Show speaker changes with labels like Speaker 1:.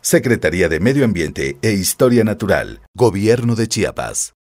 Speaker 1: Secretaría de Medio Ambiente e Historia Natural, Gobierno de Chiapas.